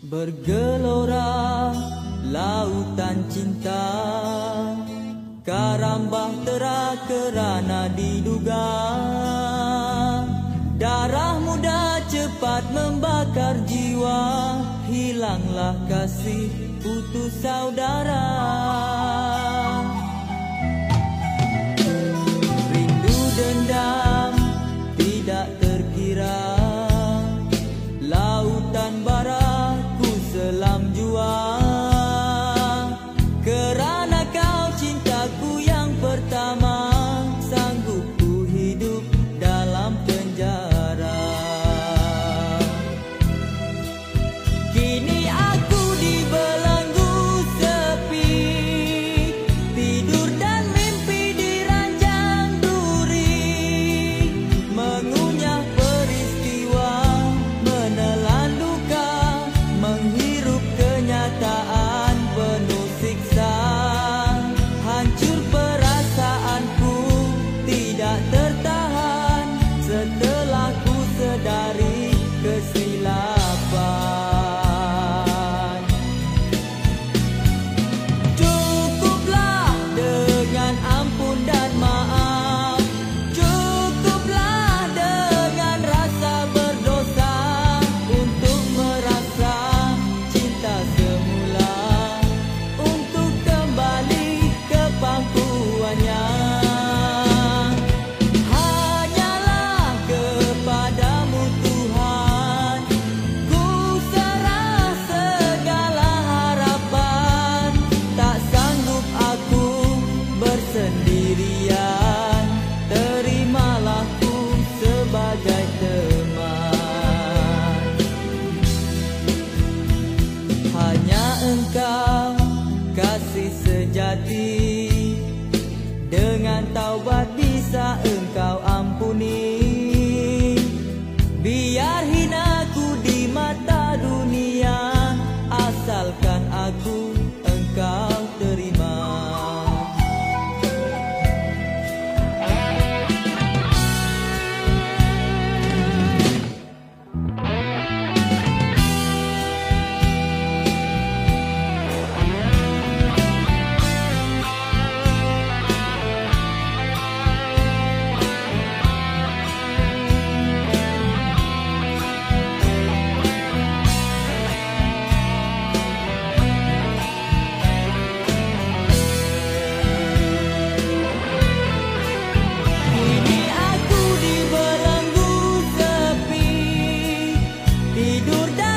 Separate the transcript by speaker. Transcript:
Speaker 1: Bergelora lautan cinta, karam bahtera kerana diduga. Darah muda cepat membakar jiwa, hilanglah kasih putus saudara. Rindu dendam tidak terkira, lautan bara ku selam jua. Kerana kau cintaku yang pertama, sanggup ku hidup dalam penjara. Kini aku dibelenggu sepi, tidur dan mimpi diranjang duri, mengunyah peristiwa, menelan luka, menghirup kenyataan penuh siksa. Hancur perasaanku tidak tertahan setelah ku sedari kesilapan. Cukuplah dengan ampun dan maaf, cukuplah dengan rasa berdosa untuk merasa cinta semula, untuk kembali ke pangkuannya. Hanyalah kepadamu Tuhan, ku serah segala harapan. Tak sanggup aku bersendirian, terimalah ku sebagai teman. Hanya Engkau kasih sejati, dengan taubat bisa Engkau ampuni. Biar hinaku di mata dunia, asalkan aku Engkau terima. Kini aku dibelenggu sepi, tidur dan